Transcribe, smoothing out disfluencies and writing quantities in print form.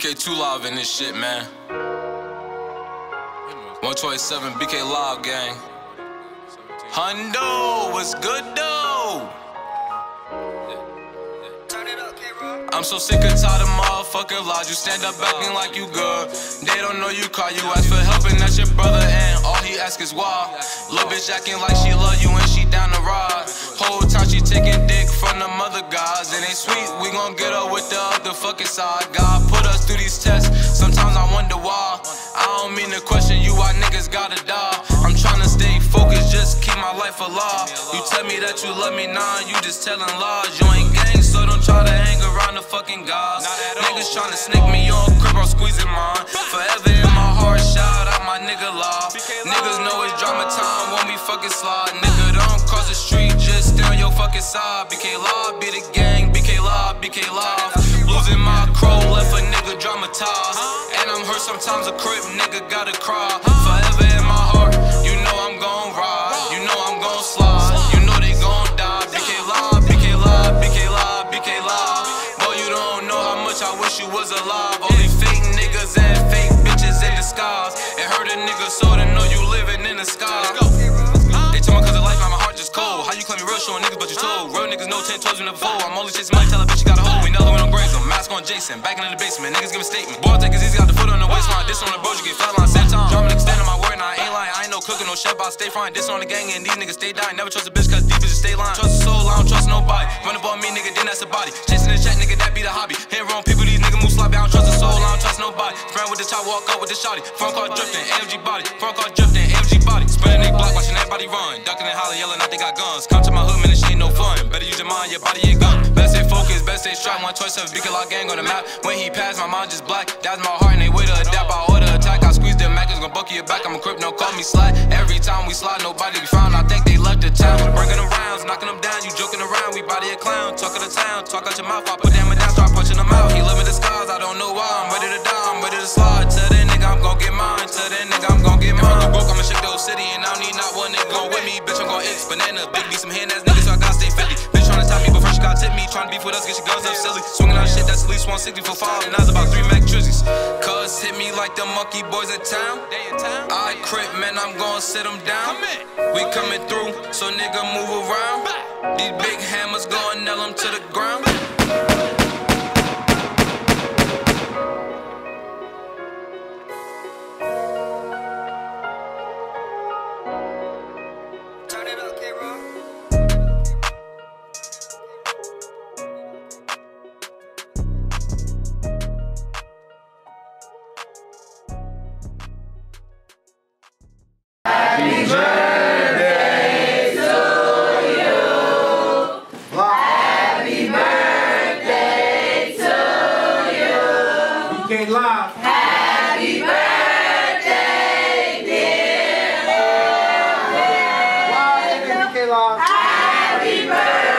BK2 live in this shit, man. 127 BK live, gang. Hundo, what's good, though? I'm so sick and tired of motherfucking lies. You stand up acting like you good. They don't know you call, you ask for help and that's your brother and all he asks is why. Lil' bitch acting like she love you and she down to ride. Whole time she taking dick from the mother guys. It ain't sweet, we gon' get her with the other fucking side. God put us through these tests, sometimes I wonder why. I don't mean to question you, why niggas gotta die. I'm tryna stay focused, just keep my life alive. You tell me that you love me, nah, you just telling lies. You ain't gang, so don't try to hang around the fucking guys. Niggas tryna snake me on crib, I'm squeezing mine. Forever in my heart, shout out my nigga law. Niggas know it's drama time when we fucking slide. Nigga, don't cross the street, just stay on your fucking side. BK Live, be the gang, BK Live, BK Live. Losing my crow, left a nigga traumatized. And I'm hurt sometimes, a crib nigga gotta cry. Forever in my heart, you know I'm gon' ride. You know I'm gon' slide, you know they gon' die. BK Live, BK Live, BK Live, BK Live. Boy, you don't know how much I wish you was alive. Only fake niggas and fake bitches in disguise. It hurt a nigga so to know you living in the sky. They tell my cousin life, now my heart just cold. How you claim you real, showing niggas but you told. Real niggas know 10 toes you never fold. I'm only chasing money, tell a bitch you got a hoe. We never went on graze them. Mask on Jason, backing in the basement. Niggas give a statement. Boy, take it easy, got the foot on the waistline. This on the bros, you get flatline same time. Drama niggas standing my word, and I ain't lying. I ain't no cooking, no chef, I stay frying. This on the gang, and these niggas stay dying. Never trust a bitch, cause deep is just stay lying. Trust a soul, I don't trust nobody. Run up on me, nigga, then that's a body. Chasing the check, nigga, that be the hobby. Hit wrong people, these niggas move sloppy. I don't trust a soul, I don't trust nobody. Friend with the chop, walk up with the shotty. Front car drifting, AMG body. Front car drifting, AMG body. Spreading they block, watching everybody run. Ducking and hollering, yelling out they got guns. Come to my hood, man, this shit ain't no fun. Better use your mind, your body, your gun. Better stay focused, better stay strong. 127 BK Live gang on the map. When he passed, my mind just black. That's my heart, and they way to adapt. I order attack. I squeeze them Mac, gonna bucky your back. I'm a crip, no call me slide. Every time we slide, nobody be found. I think they left the town. Bringing them rounds, knocking them down. You joking around, we body a clown. Talk of the town, talk out your mouth. I put them down, start punching them out. He live in the skies, I don't know why. I'm ready to die, I'm ready to slide. Tell that nigga I'm gon' get mine. Tell that nigga I'm gon' get mine. If I'm broke, I'ma shake the whole city, and I don't need not one nigga gon' with me. Bitch, I'm gon' X banana. Big be some hand ass niggas, so I gotta stay 50. Bitch tryna tap me, but first you gotta tip me. Tryna beef with us, get your guns up silly. Swinging out shit that's at least 160 for 5, and that's about 3 Mac trizzies. Cuz hit me like the monkey boys in town. I crip, man, I'm gon' sit them down. We coming through, so nigga move around. These big hammers gon' nail them to the ground. Turn it up, K-Rock. Happy birthday to you. Happy birthday to you. BK Live. Happy birthday, dear. BK Live. Happy birthday.